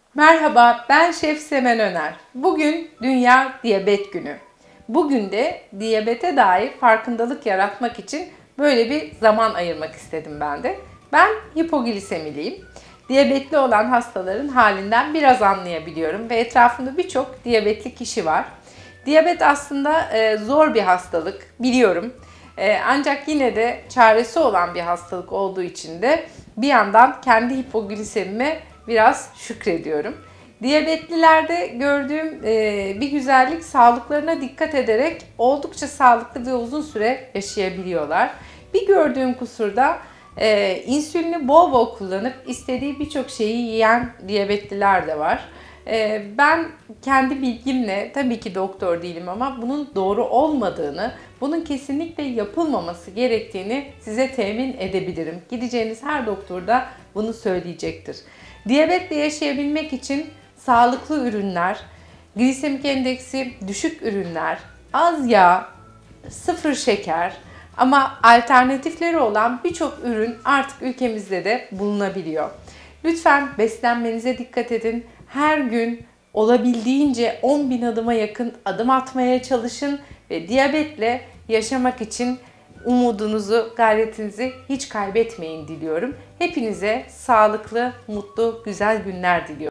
Merhaba, ben Şef Semen Öner. Bugün Dünya Diyabet Günü. Bugün de diyabete dair farkındalık yaratmak için böyle bir zaman ayırmak istedim ben de. Ben hipoglisemiliyim. Diyabetli olan hastaların halinden biraz anlayabiliyorum ve etrafımda birçok diyabetli kişi var. Diyabet aslında zor bir hastalık, biliyorum. Ancak yine de çaresi olan bir hastalık olduğu için de bir yandan kendi hipoglisemime biraz şükrediyorum. Diyabetlilerde gördüğüm bir güzellik, sağlıklarına dikkat ederek oldukça sağlıklı ve uzun süre yaşayabiliyorlar. Bir gördüğüm kusur da insülini bol bol kullanıp istediği birçok şeyi yiyen diyabetliler de var. Ben kendi bilgimle, tabii ki doktor değilim ama bunun doğru olmadığını, bunun kesinlikle yapılmaması gerektiğini size temin edebilirim. Gideceğiniz her doktor da bunu söyleyecektir. Diyabetle yaşayabilmek için sağlıklı ürünler, glisemik endeksi düşük ürünler, az yağ, sıfır şeker ama alternatifleri olan birçok ürün artık ülkemizde de bulunabiliyor. Lütfen beslenmenize dikkat edin. Her gün olabildiğince 10.000 adıma yakın adım atmaya çalışın ve diyabetle yaşamak için umudunuzu, gayretinizi hiç kaybetmeyin diliyorum. Hepinize sağlıklı, mutlu, güzel günler diliyorum.